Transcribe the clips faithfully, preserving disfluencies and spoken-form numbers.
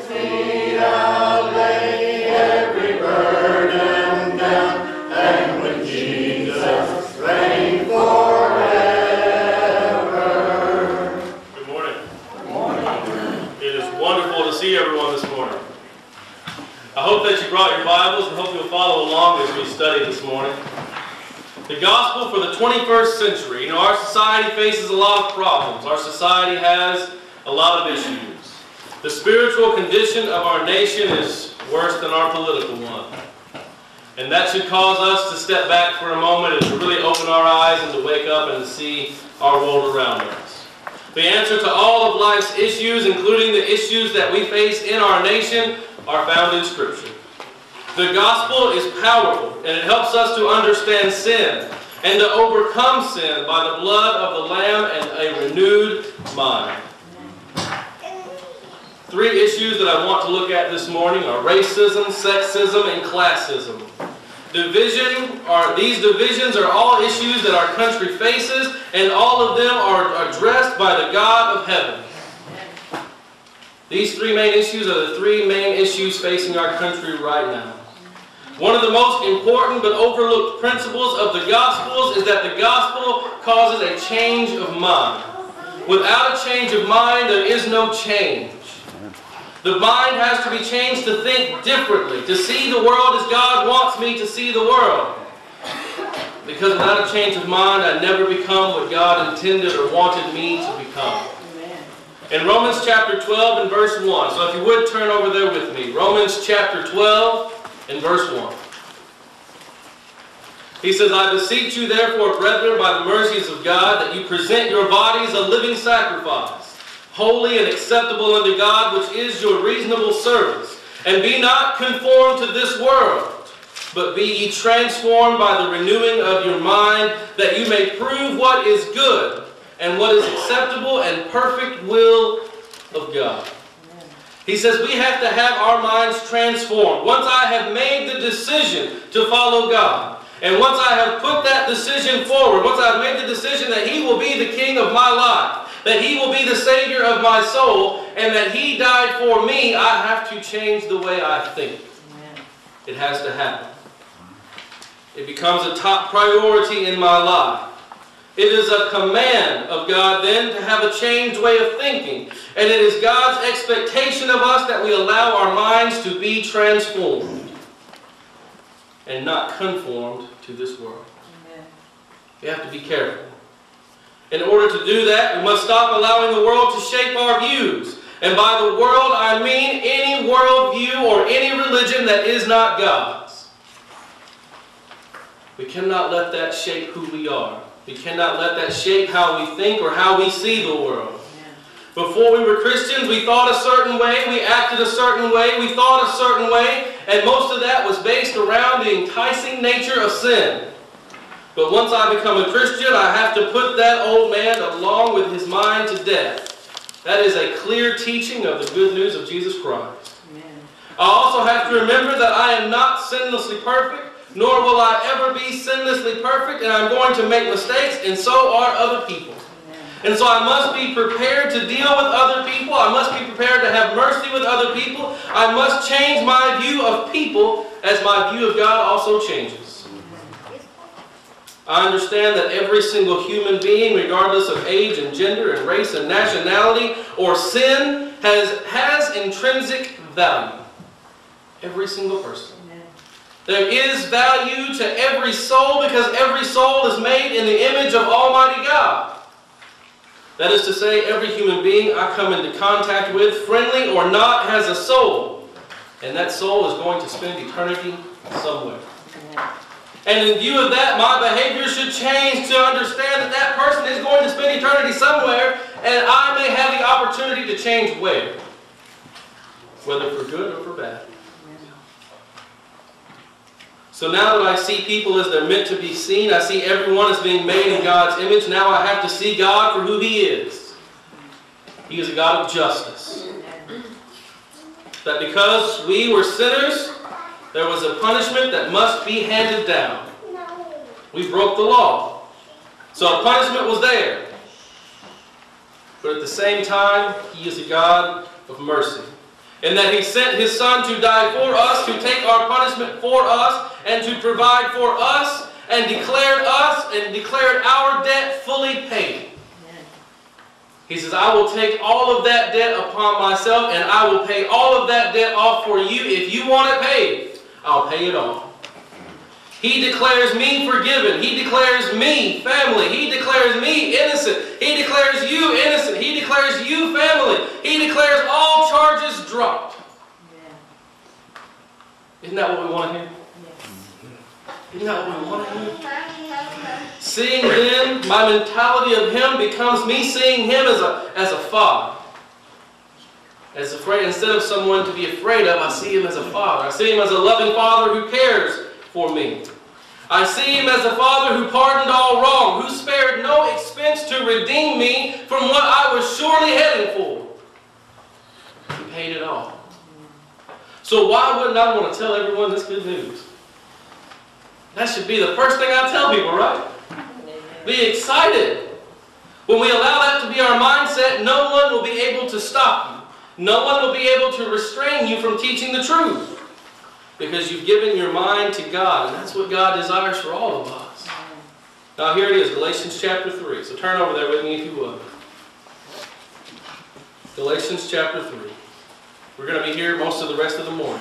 feet I'll lay every burden down, and with Jesus reign forever. Good morning. Good morning. It is wonderful to see everyone this morning. I hope that you brought your Bibles and hope you'll follow along as we study this morning. The gospel for the twenty-first century. You know, our society faces a lot of problems. Our society has a lot of issues. The spiritual condition of our nation is worse than our political one. And that should cause us to step back for a moment and to really open our eyes and to wake up and to see our world around us. The answer to all of life's issues, including the issues that we face in our nation, are found in Scripture. The gospel is powerful, and it helps us to understand sin and to overcome sin by the blood of the Lamb and a renewed mind. Three issues that I want to look at this morning are racism, sexism, and classism. Division are, these divisions are all issues that our country faces, and all of them are addressed by the God of heaven. These three main issues are the three main issues facing our country right now. One of the most important but overlooked principles of the Gospels is that the Gospel causes a change of mind. Without a change of mind, there is no change. The mind has to be changed to think differently, to see the world as God wants me to see the world. Because without a change of mind, I never become what God intended or wanted me to become. In Romans chapter twelve and verse one, so if you would turn over there with me, Romans chapter twelve and verse one. He says, I beseech you therefore, brethren, by the mercies of God, that you present your bodies a living sacrifice, holy and acceptable unto God, which is your reasonable service. And be not conformed to this world, but be ye transformed by the renewing of your mind, that you may prove what is good, and what is acceptable and perfect will of God. He says we have to have our minds transformed. Once I have made the decision to follow God, and once I have put that decision forward, once I have made the decision that He will be the King of my life, that He will be the Savior of my soul, and that He died for me, I have to change the way I think. Amen. It has to happen. It becomes a top priority in my life. It is a command of God then to have a changed way of thinking. And it is God's expectation of us that we allow our minds to be transformed and not conformed to this world. Amen. We have to be careful. In order to do that, we must stop allowing the world to shape our views. And by the world, I mean any worldview or any religion that is not God's. We cannot let that shape who we are. We cannot let that shape how we think or how we see the world. Before we were Christians, we thought a certain way, we acted a certain way, we thought a certain way, and most of that was based around the enticing nature of sin. But once I become a Christian, I have to put that old man along with his mind to death. That is a clear teaching of the good news of Jesus Christ. Amen. I also have to remember that I am not sinlessly perfect, nor will I ever be sinlessly perfect, and I'm going to make mistakes, and so are other people. And so I must be prepared to deal with other people. I must be prepared to have mercy with other people. I must change my view of people as my view of God also changes. I understand that every single human being, regardless of age and gender and race and nationality or sin, has, has intrinsic value. Every single person. There is value to every soul because every soul is made in the image of Almighty God. That is to say, every human being I come into contact with, friendly or not, has a soul. And that soul is going to spend eternity somewhere. And in view of that, my behavior should change to understand that that person is going to spend eternity somewhere, and I may have the opportunity to change where. Whether for good or for bad. So now that I see people as they're meant to be seen, I see everyone as being made in God's image, now I have to see God for who He is. He is a God of justice. That because we were sinners, there was a punishment that must be handed down. We broke the law. So a punishment was there. But at the same time, He is a God of mercy. and that He sent His Son to die for us, to take our punishment for us, and to provide for us, and declared us, and declared our debt fully paid. He says, I will take all of that debt upon myself, and I will pay all of that debt off for you. If you want it paid, I'll pay it off. He declares me forgiven. He declares me family. He declares me innocent. He declares you innocent. He declares you family. He declares all charges dropped. Yeah. Isn't that what we want to hear? Yes. Isn't that what we want to hear? Seeing Him, my mentality of Him becomes me seeing Him as a, as a father. As afraid, instead of someone to be afraid of, I see Him as a father. I see Him as a loving father who cares for me. I see Him as a Father who pardoned all wrong, who spared no expense to redeem me from what I was surely heading for. He paid it all. So why wouldn't I want to tell everyone this good news? That should be the first thing I tell people, right? Be excited. When we allow that to be our mindset, no one will be able to stop you. No one will be able to restrain you from teaching the truth. Because you've given your mind to God, and that's what God desires for all of us. Now here it is, Galatians chapter three. So turn over there with me if you would. Galatians chapter three. We're going to be here most of the rest of the morning.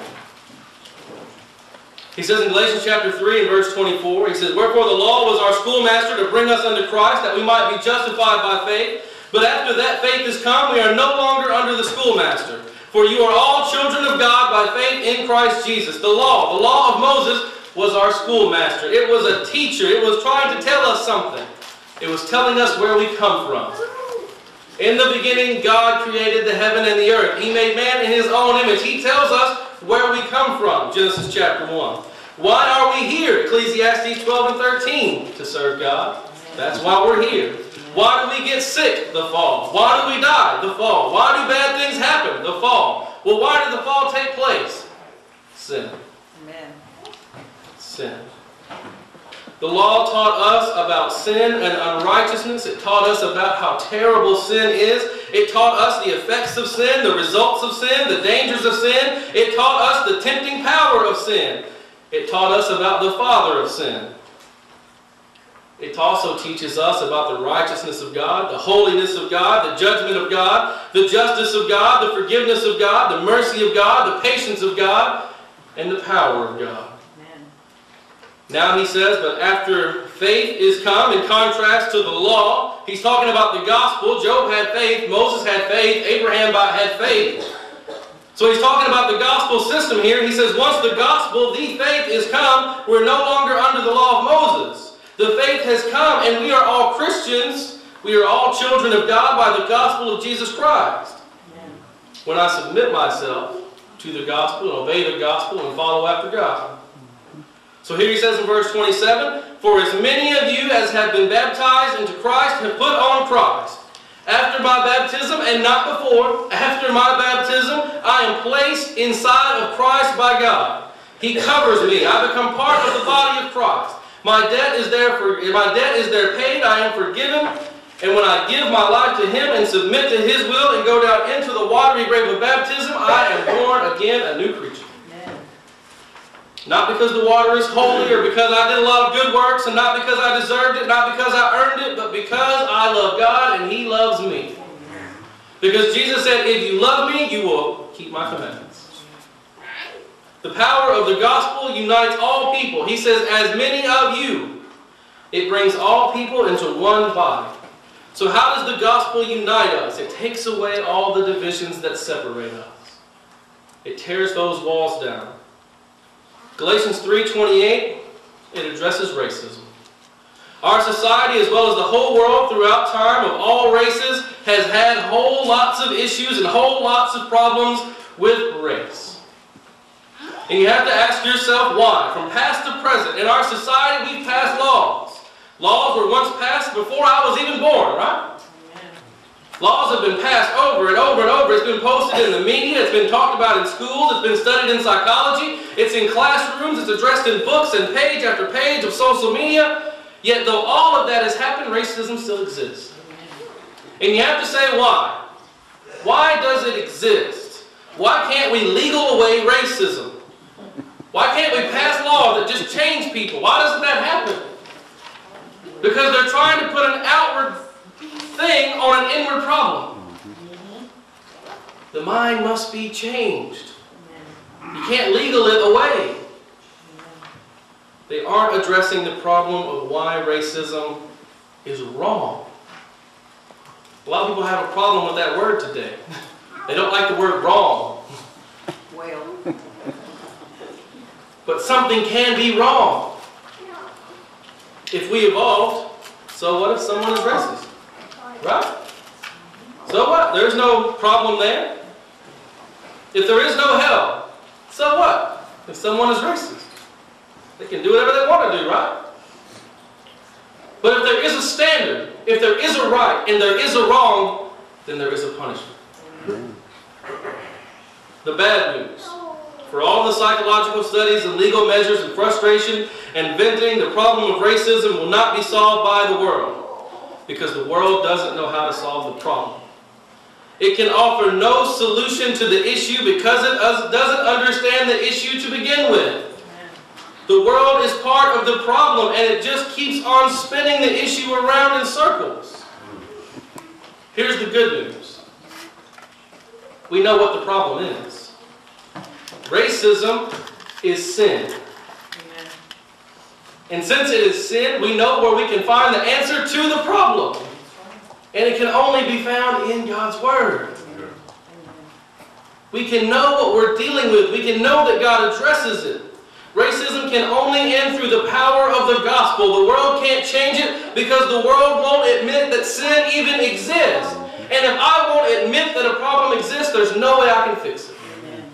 He says in Galatians chapter three and verse twenty-four, he says, Wherefore the law was our schoolmaster to bring us unto Christ, that we might be justified by faith. But after that faith is come, we are no longer under the schoolmaster. For you are all children of God by faith in Christ Jesus. The law, the law of Moses, was our schoolmaster. It was a teacher. It was trying to tell us something. It was telling us where we come from. In the beginning, God created the heaven and the earth. He made man in His own image. He tells us where we come from. Genesis chapter one. Why are we here? Ecclesiastes twelve and thirteen. To serve God. That's why we're here. Why do we get sick? The fall. Why do we die? The fall. Why do bad things happen? The fall. Well, why did the fall take place? Sin. Amen. Sin. The law taught us about sin and unrighteousness. It taught us about how terrible sin is. It taught us the effects of sin, the results of sin, the dangers of sin. It taught us the tempting power of sin. It taught us about the father of sin. It also teaches us about the righteousness of God, the holiness of God, the judgment of God, the justice of God, the forgiveness of God, the mercy of God, the patience of God, and the power of God. Amen. Now he says, but after faith is come, in contrast to the law, he's talking about the gospel. Job had faith, Moses had faith, Abraham had faith. So he's talking about the gospel system here. He says, once the gospel, the faith is come, we're no longer under the law of Moses. The faith has come, and we are all Christians. We are all children of God by the gospel of Jesus Christ. Amen. When I submit myself to the gospel and obey the gospel and follow after God. So here he says in verse twenty-seven, For as many of you as have been baptized into Christ have put on Christ. After my baptism, and not before, after my baptism, I am placed inside of Christ by God. He covers me. I become part of the body of Christ. My debt is there for my debt is there paid. I am forgiven. And when I give my life to Him and submit to His will and go down into the watery grave of baptism, I am born again a new creature. Amen. Not because the water is holy or because I did a lot of good works and not because I deserved it, not because I earned it, but because I love God and He loves me. Because Jesus said, if you love me, you will keep my commandments. The power of the gospel unites all people. He says, as many of you. It brings all people into one body. So how does the gospel unite us? It takes away all the divisions that separate us. It tears those walls down. Galatians three twenty-eight, it addresses racism. Our society, as well as the whole world throughout time of all races, has had whole lots of issues and whole lots of problems with race. And you have to ask yourself why. From past to present, in our society, we've passed laws. Laws were once passed before I was even born, right? Amen. Laws have been passed over and over and over. It's been posted in the media. It's been talked about in schools. It's been studied in psychology. It's in classrooms. It's addressed in books and page after page of social media. Yet though all of that has happened, racism still exists. And you have to say why. Why does it exist? Why can't we legal away racism? Why can't we pass laws that just change people? Why doesn't that happen? Because they're trying to put an outward thing on an inward problem. The mind must be changed. You can't legal it away. They aren't addressing the problem of why racism is wrong. A lot of people have a problem with that word today. They don't like the word wrong. Well. But something can be wrong. If we evolved, so what if someone is racist? Right? So what? There's no problem there. If there is no hell, so what? If someone is racist, they can do whatever they want to do, right? But if there is a standard, if there is a right, and there is a wrong, then there is a punishment. The bad news. For all the psychological studies and legal measures and frustration and venting, the problem of racism will not be solved by the world, because the world doesn't know how to solve the problem. It can offer no solution to the issue because it doesn't understand the issue to begin with. The world is part of the problem, and it just keeps on spinning the issue around in circles. Here's the good news. We know what the problem is. Racism is sin. And since it is sin, we know where we can find the answer to the problem. And it can only be found in God's Word. We can know what we're dealing with. We can know that God addresses it. Racism can only end through the power of the gospel. The world can't change it because the world won't admit that sin even exists. And if I won't admit that a problem exists, there's no way I can fix it.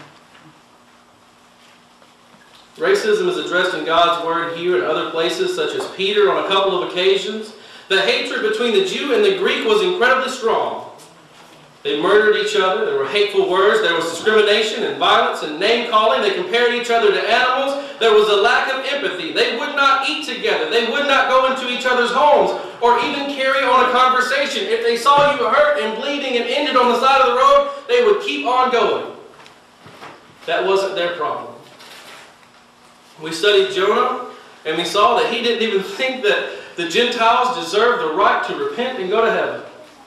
Racism is addressed in God's Word here and other places, such as Peter on a couple of occasions. The hatred between the Jew and the Greek was incredibly strong. They murdered each other. There were hateful words. There was discrimination and violence and name-calling. They compared each other to animals. There was a lack of empathy. They would not eat together. They would not go into each other's homes or even carry on a conversation. If they saw you hurt and bleeding and injured on the side of the road, they would keep on going. That wasn't their problem. We studied Jonah, and we saw that he didn't even think that the Gentiles deserved the right to repent and go to heaven.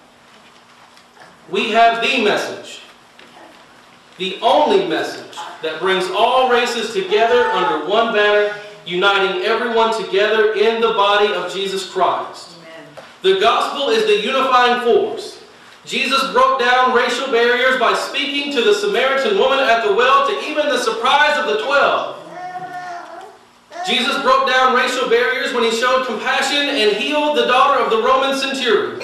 We have the message, the only message that brings all races together under one banner, uniting everyone together in the body of Jesus Christ. Amen. The gospel is the unifying force. Jesus broke down racial barriers by speaking to the Samaritan woman at the well, to even the surprise of the twelve. Jesus broke down racial barriers when he showed compassion and healed the daughter of the Roman centurion.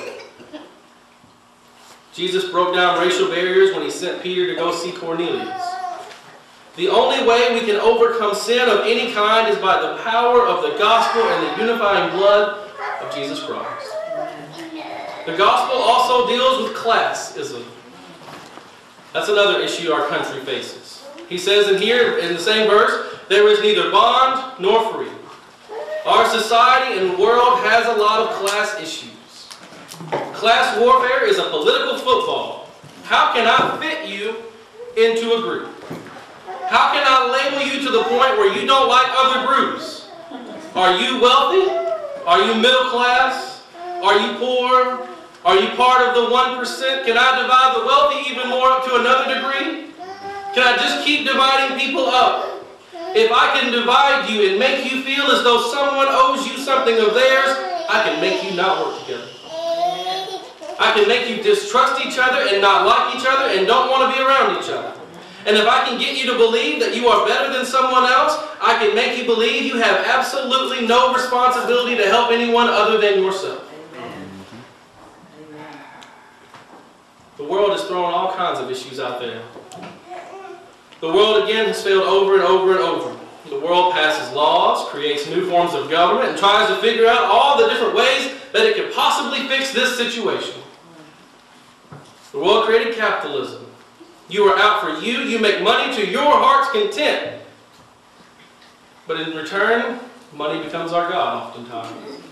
Jesus broke down racial barriers when he sent Peter to go see Cornelius. The only way we can overcome sin of any kind is by the power of the gospel and the unifying blood of Jesus Christ. The gospel also deals with classism. That's another issue our country faces. He says in here, in the same verse, there is neither bond nor free. Our society and world has a lot of class issues. Class warfare is a political football. How can I fit you into a group? How can I label you to the point where you don't like other groups? Are you wealthy? Are you middle class? Are you poor? Are you part of the one percent? Can I divide the wealthy even more up to another degree? Can I just keep dividing people up? If I can divide you and make you feel as though someone owes you something of theirs, I can make you not work together. I can make you distrust each other and not like each other and don't want to be around each other. And if I can get you to believe that you are better than someone else, I can make you believe you have absolutely no responsibility to help anyone other than yourself. Amen. The world is throwing all kinds of issues out there. The world again has failed over and over and over. The world passes laws, creates new forms of government, and tries to figure out all the different ways that it could possibly fix this situation. The world created capitalism. You are out for you, you make money to your heart's content. But in return, money becomes our God oftentimes.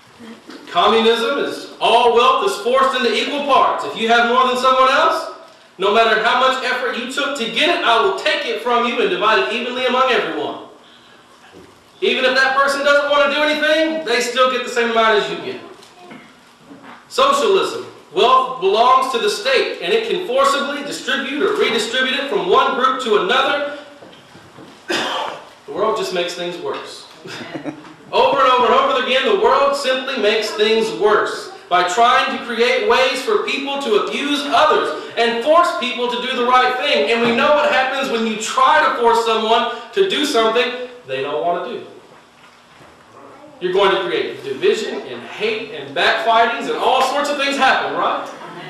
Communism is all wealth is forced into equal parts. If you have more than someone else, No matter how much effort you took to get it, I will take it from you and divide it evenly among everyone. Even if that person doesn't want to do anything, they still get the same amount as you get. Socialism. Wealth belongs to the state, and it can forcibly distribute or redistribute it from one group to another. The world just makes things worse. Over and over and over again, the world simply makes things worse by trying to create ways for people to abuse others and force people to do the right thing. And we know what happens when you try to force someone to do something they don't want to do. You're going to create division and hate and backfightings, and all sorts of things happen, right?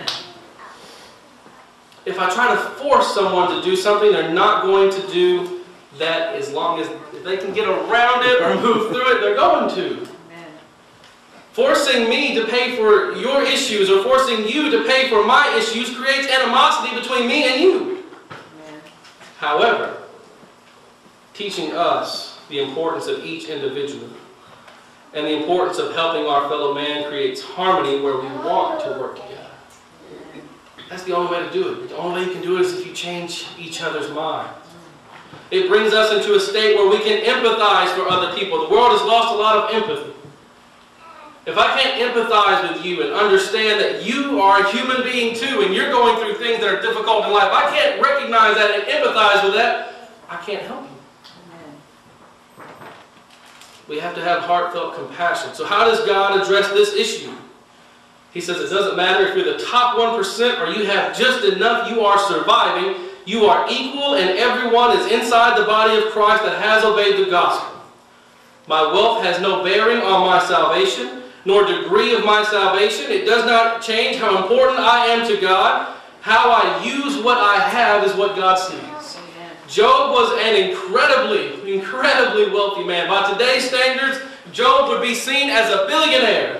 If I try to force someone to do something, they're not going to do that as long as if they can get around it or move through it, they're going to. Forcing me to pay for your issues or forcing you to pay for my issues creates animosity between me and you. However, teaching us the importance of each individual and the importance of helping our fellow man creates harmony where we want to work together. That's the only way to do it. The only way you can do it is if you change each other's minds. It brings us into a state where we can empathize for other people. The world has lost a lot of empathy. If I can't empathize with you and understand that you are a human being too and you're going through things that are difficult in life, I can't recognize that and empathize with that, I can't help you. We have to have heartfelt compassion. So how does God address this issue? He says it doesn't matter if you're the top one percent or you have just enough, you are surviving. You are equal and everyone is inside the body of Christ that has obeyed the gospel. My wealth has no bearing on my salvation, nor degree of my salvation. It does not change how important I am to God. How I use what I have is what God sees. Job was an incredibly, incredibly wealthy man. By today's standards, Job would be seen as a billionaire,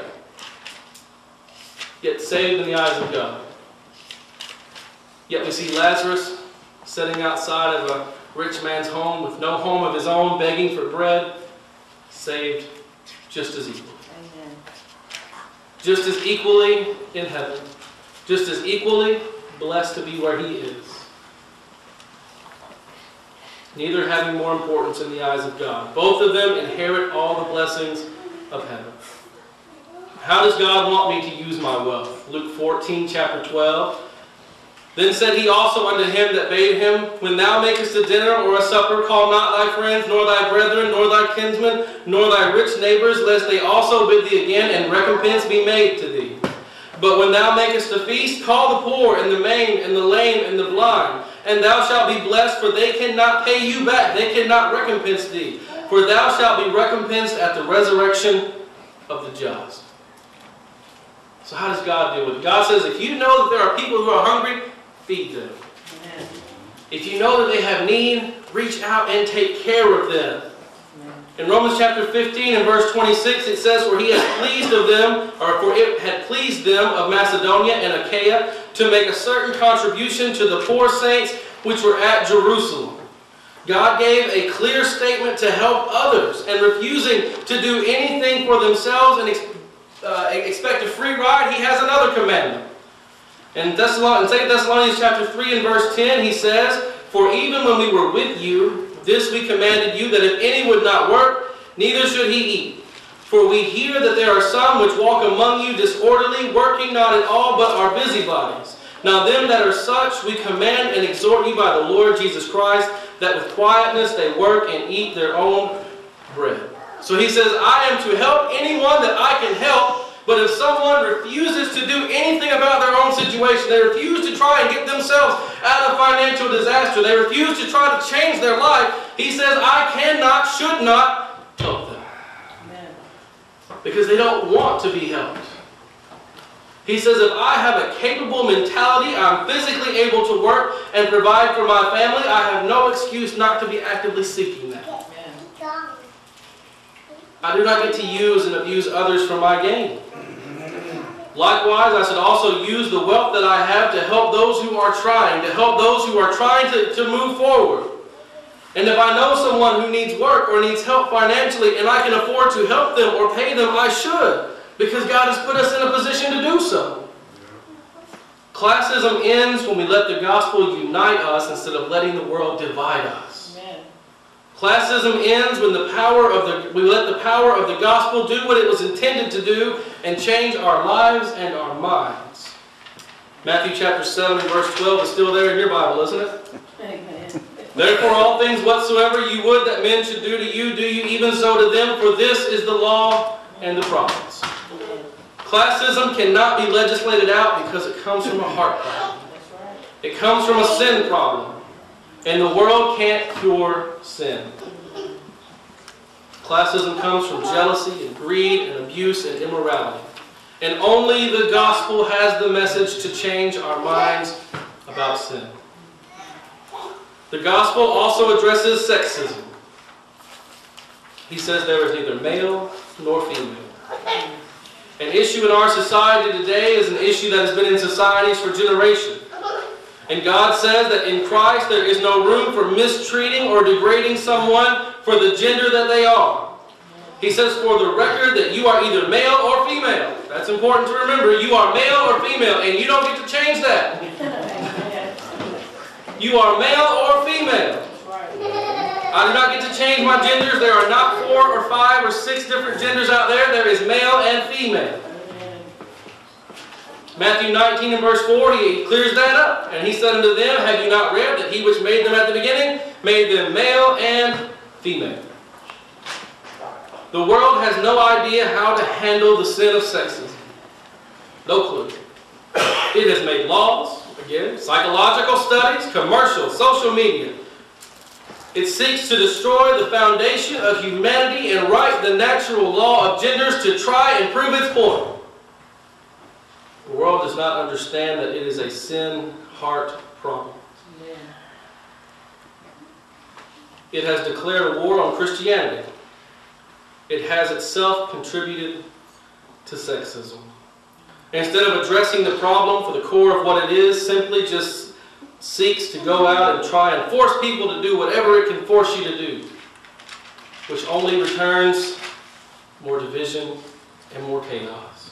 yet saved in the eyes of God. Yet we see Lazarus sitting outside of a rich man's home with no home of his own, begging for bread, saved just as equally. Amen. Just as equally in heaven, just as equally blessed to be where he is. Neither having more importance in the eyes of God. Both of them inherit all the blessings of heaven. How does God want me to use my wealth? Luke fourteen, chapter twelve. Then said he also unto him that bade him, When thou makest a dinner or a supper, call not thy friends, nor thy brethren, nor thy kinsmen, nor thy rich neighbors, lest they also bid thee again, and recompense be made to thee. But when thou makest a feast, call the poor, and the maimed, and the lame, and the blind, and thou shalt be blessed, for they cannot pay you back, they cannot recompense thee. For thou shalt be recompensed at the resurrection of the just. So how does God deal with it? God says, if you know that there are people who are hungry, feed them. Amen. If you know that they have need, reach out and take care of them. Amen. In Romans chapter fifteen and verse twenty-six, it says, For he has pleased of them, or for it had pleased them of Macedonia and Achaia to make a certain contribution to the poor saints which were at Jerusalem. God gave a clear statement to help others, and refusing to do anything for themselves and uh, expect a free ride, he has another commandment. In Second Thessalonians chapter three and verse ten, he says, For even when we were with you, this we commanded you, that if any would not work, neither should he eat. For we hear that there are some which walk among you disorderly, working not at all, but are busybodies. Now them that are such we command and exhort you by the Lord Jesus Christ, that with quietness they work and eat their own bread. So he says, I am to help anyone that I can help. But if someone refuses to do anything about their own situation, they refuse to try and get themselves out of financial disaster, they refuse to try to change their life, he says, I cannot, should not help them. Amen. Because they don't want to be helped. He says, if I have a capable mentality, I'm physically able to work and provide for my family, I have no excuse not to be actively seeking that. Amen. I do not get to use and abuse others for my gain. Likewise, I should also use the wealth that I have to help those who are trying, to help those who are trying to, to move forward. And if I know someone who needs work or needs help financially and I can afford to help them or pay them, I should, because God has put us in a position to do so. Classism ends when we let the gospel unite us instead of letting the world divide us. Amen. Classism ends when the power of the, we let the power of the gospel do what it was intended to do and change our lives and our minds. Matthew chapter seven and verse twelve is still there in your Bible, isn't it? Amen. Therefore all things whatsoever you would that men should do to you, do you even so to them, for this is the law and the prophets. Classism cannot be legislated out because it comes from a heart problem. It comes from a sin problem. And the world can't cure sin. Classism comes from jealousy and greed and abuse and immorality. And only the gospel has the message to change our minds about sin. The gospel also addresses sexism. He says there is neither male nor female. An issue in our society today is an issue that has been in societies for generations. And God says that in Christ there is no room for mistreating or degrading someone for the gender that they are. He says for the record that you are either male or female. That's important to remember. You are male or female, and you don't get to change that. You are male or female. I do not get to change my genders. There are not four or five or six different genders out there. There is male and female. Matthew nineteen and verse forty, he clears that up. And he said unto them, have you not read that he which made them at the beginning made them male and female? The world has no idea how to handle the sin of sexism. No clue. It has made laws, again, psychological studies, commercials, social media. It seeks to destroy the foundation of humanity and right the natural law of genders to try and prove its point. The world does not understand that it is a sin heart problem. Amen. It has declared a war on Christianity. It has itself contributed to sexism. Instead of addressing the problem for the core of what it is, simply just seeks to go out and try and force people to do whatever it can force you to do, which only returns more division and more chaos.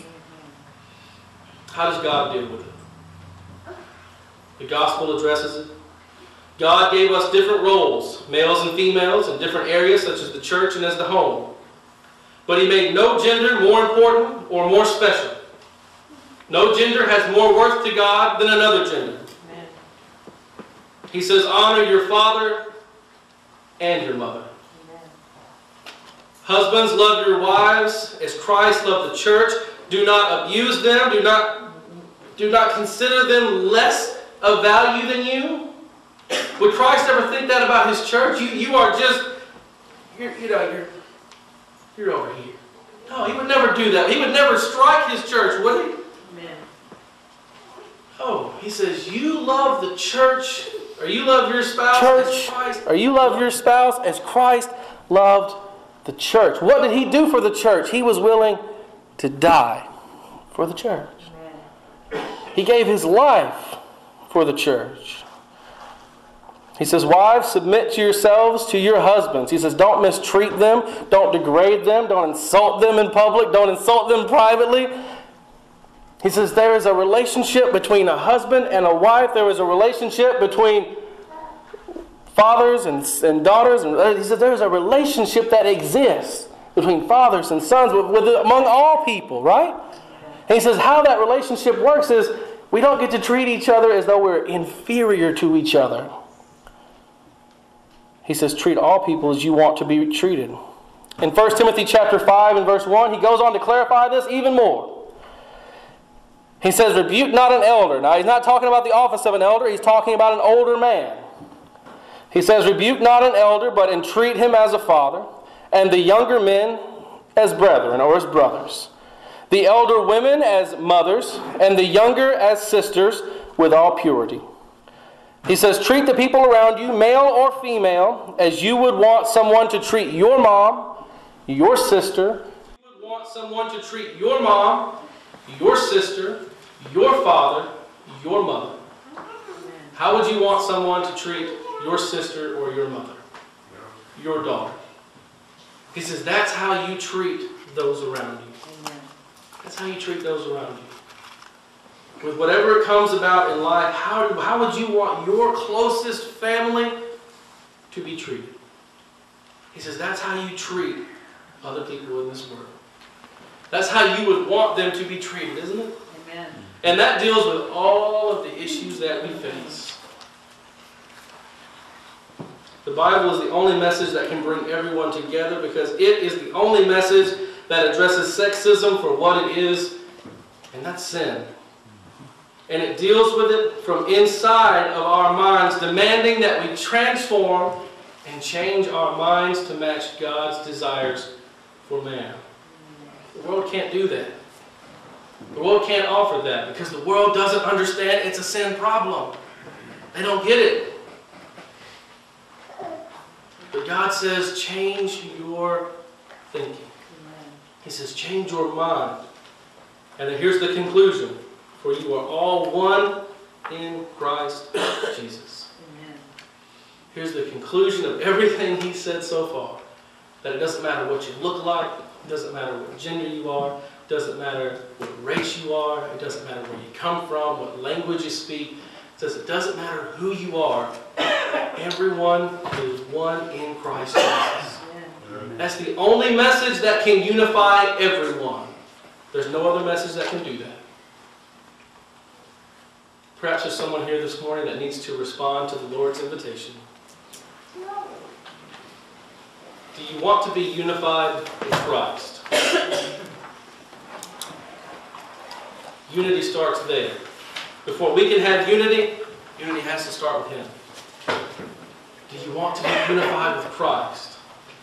How does God deal with it? The gospel addresses it. God gave us different roles, males and females, in different areas such as the church and as the home. But He made no gender more important or more special. No gender has more worth to God than another gender. Amen. He says, honor your father and your mother. Amen. Husbands, love your wives as Christ loved the church. Do not abuse them. Do not, do not consider them less of value than you. Would Christ ever think that about His church? You, you are just, you're, you know, you're, you're over here. No, He would never do that. He would never strike His church, would He? Amen. Oh, He says, you love the church, or you love your spouse Church, as Christ. or you love your spouse as Christ loved the church. What did He do for the church? He was willing to die for the church. Amen. He gave His life for the church. He says, wives, submit to yourselves to your husbands. He says, don't mistreat them. Don't degrade them. Don't insult them in public. Don't insult them privately. He says, there is a relationship between a husband and a wife. There is a relationship between fathers and, and daughters. And he says, there is a relationship that exists between fathers and sons with, with, among all people, right? And he says, how that relationship works is we don't get to treat each other as though we're inferior to each other. He says, treat all people as you want to be treated. In First Timothy chapter five and verse one, he goes on to clarify this even more. He says, rebuke not an elder. Now, he's not talking about the office of an elder. He's talking about an older man. He says, rebuke not an elder, but entreat him as a father, and the younger men as brethren, or as brothers. The elder women as mothers, and the younger as sisters, with all purity. He says, treat the people around you, male or female, as you would want someone to treat your mom, your sister. You would want someone to treat your mom, your sister, your father, your mother. How would you want someone to treat your sister or your mother, your daughter? He says, that's how you treat those around you. That's how you treat those around you. with whatever comes about in life, how, do, how would you want your closest family to be treated? He says that's how you treat other people in this world. That's how you would want them to be treated, isn't it? Amen. And that deals with all of the issues that we face. The Bible is the only message that can bring everyone together because it is the only message that addresses sexism for what it is, and that's sin. And it deals with it from inside of our minds, demanding that we transform and change our minds to match God's desires for man. The world can't do that. The world can't offer that because the world doesn't understand it's a sin problem. They don't get it. But God says, change your thinking. He says, change your mind. And then here's the conclusion. For you are all one in Christ Jesus. Amen. Here's the conclusion of everything he said so far. That it doesn't matter what you look like. It doesn't matter what gender you are. It doesn't matter what race you are. It doesn't matter where you come from, what language you speak. It says it doesn't matter who you are. Everyone is one in Christ Jesus. Amen. That's the only message that can unify everyone. There's no other message that can do that. Perhaps there's someone here this morning that needs to respond to the Lord's invitation. Do you want to be unified with Christ? Unity starts there. Before we can have unity, unity has to start with Him. Do you want to be unified with Christ?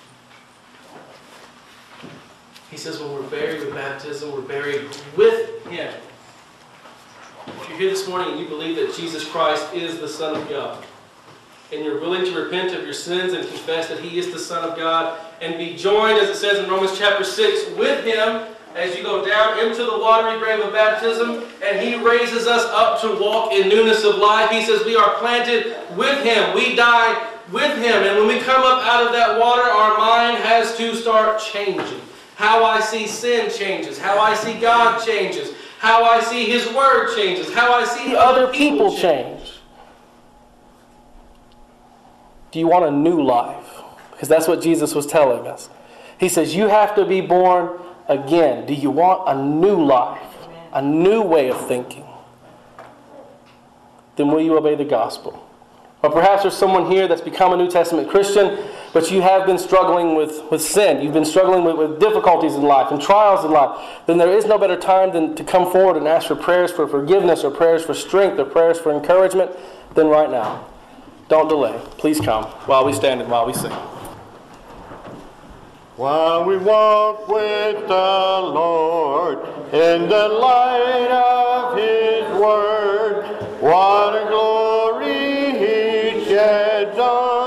He says when we're buried with baptism, we're buried with Him. If you're here this morning and you believe that Jesus Christ is the Son of God, and you're willing to repent of your sins and confess that He is the Son of God, and be joined, as it says in Romans chapter six, with Him as you go down into the watery grave of baptism, and He raises us up to walk in newness of life. He says we are planted with Him. We die with Him. And when we come up out of that water, our mind has to start changing. How I see sin changes. How I see God changes. How I see His Word changes. How I see Other people change. Do you want a new life? Because that's what Jesus was telling us. He says you have to be born again. Do you want a new life? A new way of thinking? Then will you obey the gospel? Or perhaps there's someone here that's become a New Testament Christian, but you have been struggling with, with sin. You've been struggling with, with difficulties in life and trials in life. Then there is no better time than to come forward and ask for prayers for forgiveness or prayers for strength or prayers for encouragement than right now. Don't delay. Please come while we stand and while we sing. While we walk with the Lord in the light of His Word, what a glory He sheds on